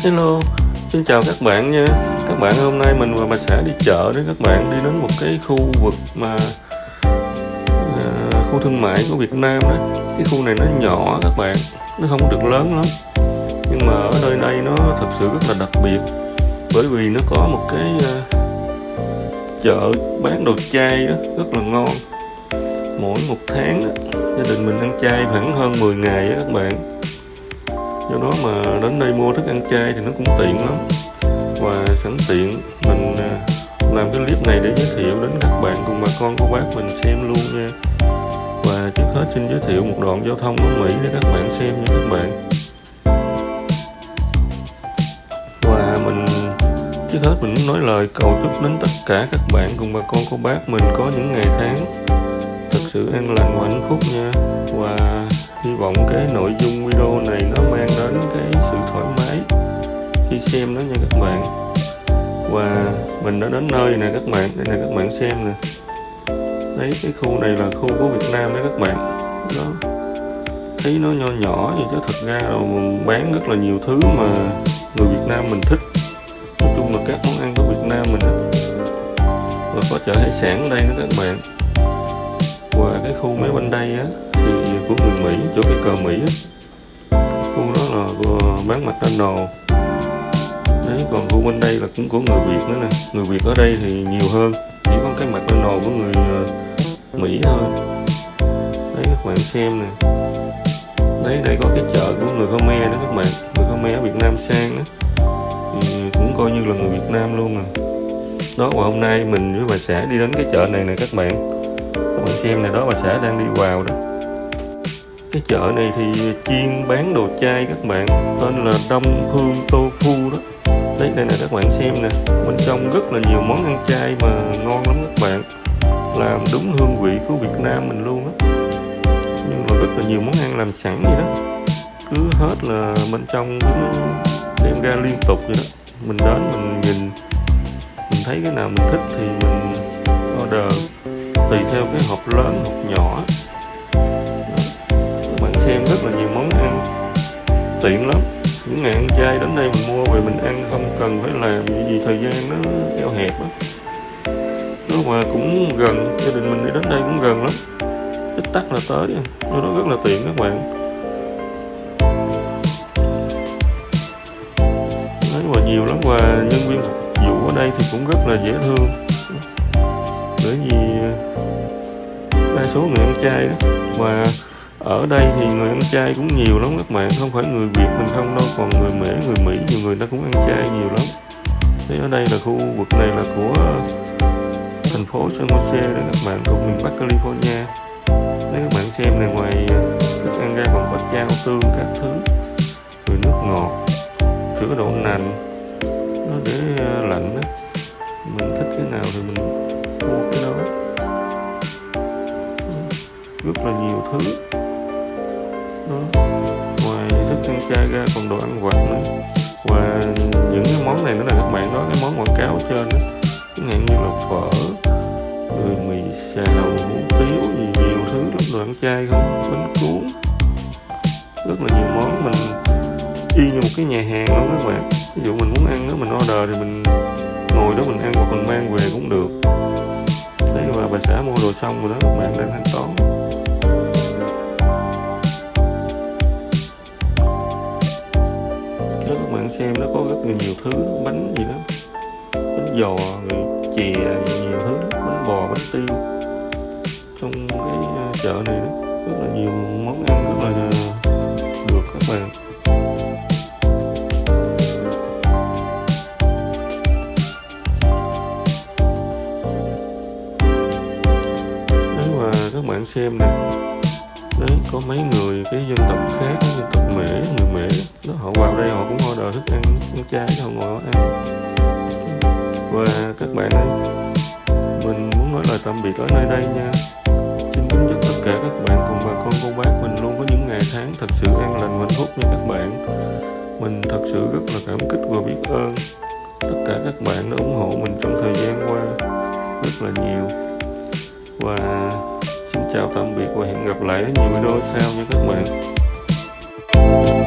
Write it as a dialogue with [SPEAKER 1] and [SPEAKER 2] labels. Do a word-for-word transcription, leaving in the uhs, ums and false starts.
[SPEAKER 1] Hello, xin chào các bạn nha. Các bạn, hôm nay mình và bà xã đi chợ đấy các bạn, đi đến một cái khu vực mà uh, khu thương mại của Việt Nam đó. Cái khu này nó nhỏ các bạn, nó không được lớn lắm, nhưng mà ở nơi đây nó thật sự rất là đặc biệt, bởi vì nó có một cái uh, chợ bán đồ chay đó rất là ngon. Mỗi một tháng đó, gia đình mình ăn chay khoảng hơn mười ngày đó các bạn. Do đó mà đến đây mua thức ăn chay thì nó cũng tiện lắm. Và sẵn tiện mình làm cái clip này để giới thiệu đến các bạn cùng bà con cô bác mình xem luôn nha. Và trước hết xin giới thiệu một đoạn giao thông ở Mỹ để các bạn xem nha các bạn. Và mình trước hết mình muốn nói lời cầu chúc đến tất cả các bạn cùng bà con cô bác mình có những ngày tháng thật sự an lành và hạnh phúc nha. Và hy vọng cái nội dung video này nó mang đến cái sự thoải mái khi xem đó nha các bạn. Và mình đã đến nơi nè các bạn, đây nè các bạn xem nè. Đấy, cái khu này là khu của Việt Nam đấy các bạn. Đó, thấy nó nho nhỏ vậy chứ thật ra là bán rất là nhiều thứ mà người Việt Nam mình thích. Nói chung là các món ăn của Việt Nam mình đó. Và có chợ hải sản ở đây nữa các bạn. Và cái khu mấy bên đây á thì của người Mỹ, chỗ cái cờ Mỹ á, khu đó là của bán McDonald's. Đấy, còn khu bên đây là cũng của người Việt nữa nè. Người Việt ở đây thì nhiều hơn, chỉ có cái McDonald's của người Mỹ thôi. Đấy các bạn xem nè. Đấy, đây có cái chợ của người Khmer đó các bạn. Người Khmer ở Việt Nam sang á thì cũng coi như là người Việt Nam luôn nè. Đó, và hôm nay mình với bà xã đi đến cái chợ này nè các bạn. Các bạn xem này, đó bà xã đang đi vào đó. Cái chợ này thì chuyên bán đồ chay các bạn, tên là Đông Phương Tofu đó. Đấy, đây nè các bạn xem nè, bên trong rất là nhiều món ăn chay mà ngon lắm các bạn, làm đúng hương vị của Việt Nam mình luôn á. Nhưng mà rất là nhiều món ăn làm sẵn vậy đó, cứ hết là bên trong cứ đem ra liên tục vậy đó. Mình đến mình nhìn, mình thấy cái nào mình thích thì mình order tùy theo cái hộp lớn, hộp nhỏ. Đó, các bạn xem rất là nhiều món ăn tiện lắm. Những ngày ăn chay đến đây mình mua về mình ăn, không cần phải làm gì, thời gian nó eo hẹp đó. Đó, mà cũng gần, gia đình mình đi đến đây cũng gần lắm, tích tắc là tới, nó đó rất là tiện các bạn. Đấy, và nhiều lắm, và nhân viên phục vụ ở đây thì cũng rất là dễ thương, bởi vì đa số người ăn chay đó. Và ở đây thì người ăn chay cũng nhiều lắm các bạn, không phải người Việt mình không đâu, còn người Mễ, người Mỹ, nhiều người ta cũng ăn chay nhiều lắm. Thế ở đây là khu vực này là của thành phố San Jose đó các bạn, thuộc miền Bắc California. Nếu các bạn xem này, ngoài thức ăn ra còn có chao tương các thứ, rồi nước ngọt, sữa đậu nành, nó để lạnh đó. Mình thích cái nào thì mình mua cái đó. Rất là nhiều thứ đó. Ngoài thức ăn chay ra còn đồ ăn vặt nữa. Và những cái món này nữa là các bạn, đó cái món quảng cáo ở trên đó, chẳng hạn như là phở, rồi mì xào, hủ tiếu gì, nhiều thứ lắm, đồ ăn chay không, bánh cuốn, rất là nhiều món. Mình y như một cái nhà hàng luôn các bạn. Ví dụ mình muốn ăn đó, mình order thì mình ngồi đó mình ăn, hoặc mình mang về cũng được. Đấy, và bà xã mua đồ xong rồi đó, các bạn đang thanh toán. Đó, các bạn xem nó có rất là nhiều thứ, bánh gì đó, bánh giò, rồi chè, nhiều thứ đó, bánh bò, bánh tiêu. Trong cái chợ này đó, rất là nhiều món ăn rất là được các bạn. Đấy, và các bạn xem nè. Đấy, có mấy người cái dân tộc khác, dân tộc Mễ, người Mễ đó, họ vào đây họ cũng order thức ăn, ăn chay, họ ngồi họ ăn. Và các bạn ơi, mình muốn nói lời tạm biệt ở nơi đây nha. Xin kính chúc tất cả các bạn cùng bà con cô bác mình luôn có những ngày tháng thật sự an lành và hạnh phúc nha các bạn. Mình thật sự rất là cảm kích và biết ơn tất cả các bạn đã ủng hộ mình trong thời gian qua rất là nhiều. Và xin chào tạm biệt và hẹn gặp lại ở nhiều video sau nha các bạn.